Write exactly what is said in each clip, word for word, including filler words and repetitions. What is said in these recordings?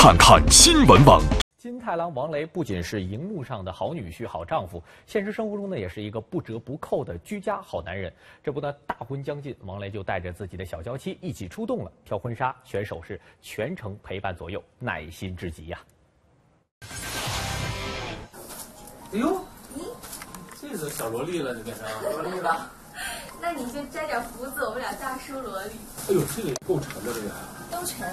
看看新闻网。 金太郎王雷不仅是荧幕上的好女婿、好丈夫，现实生活中呢，也是一个不折不扣的居家好男人。这不呢，大婚将近，王雷就带着自己的小娇妻一起出动了，挑婚纱、选首饰，全程陪伴左右，耐心至极呀、 啊。哎呦，你这个小萝莉了，你变成萝莉了。那你就摘点胡子，我们俩大叔萝莉。 哎呦，这个也够沉的，这个都沉。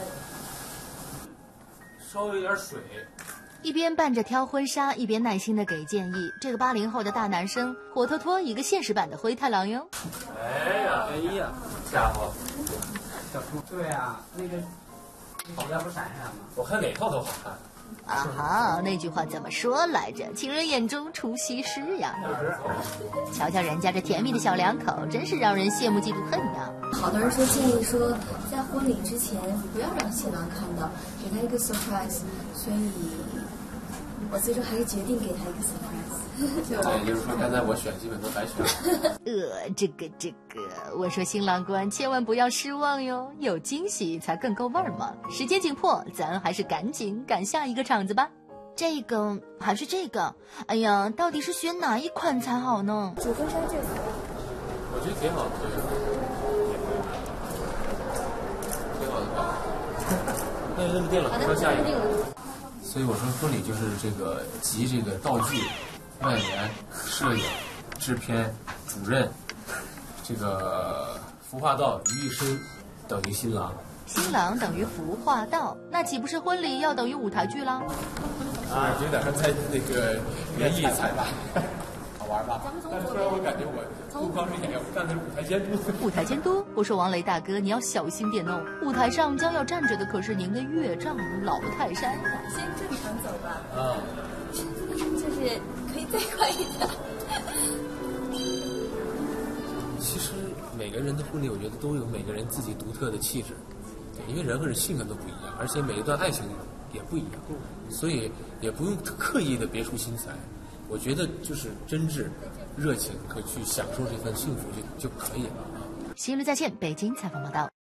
稍微有点水。 一边伴着挑婚纱，一边耐心的给建议。这个八零后的大男生，活脱脱一个现实版的灰太狼哟。 哎呀，哎呀，家伙， 小猪。对啊，那个头发不闪闪吗？ 我看哪套都好看。 啊哈，那句话怎么说来着？情人眼中出西施呀！瞧瞧人家这甜蜜的小两口，真是让人羡慕嫉妒恨呀！ 好多人说建议说，在婚礼之前不要让新郎看到，给他一个 surprise， 所以，我最终还是决定给他一个 surprise。 对，也就是说，刚才我选基本都白选了。 呃，这个这个，我说新郎官千万不要失望哟，有惊喜才更够味儿嘛。时间紧迫，咱还是赶紧赶下一个场子吧。这个还是这个？哎呀，到底是选哪一款才好呢？ 主婚纱这个， 我觉得挺好的，挺好的吧？那就这么定了，说下一个。所以我说婚礼就是这个集这个道具、外联、摄影、制片、主任，这个服化道于一身，等于新郎。 新郎等于服化道，那岂不是婚礼要等于舞台剧啦？ 啊，有点在那个园艺彩排，好玩吧？但是突然我感觉我不光是演员，我干的是舞台监督。 舞台监督，我说王雷大哥，你要小心点哦。舞台上将要站着的可是您的岳丈老泰山。 先正常走吧。 啊， 就是可以再快一点。 其实每个人的婚礼，我觉得都有每个人自己独特的气质，因为人和人性格都不一样，而且每一段爱情也不一样，所以也不用刻意的别出心裁。我觉得就是真挚、热情，可去享受这份幸福就就可以了。 新闻在线，北京采访报道。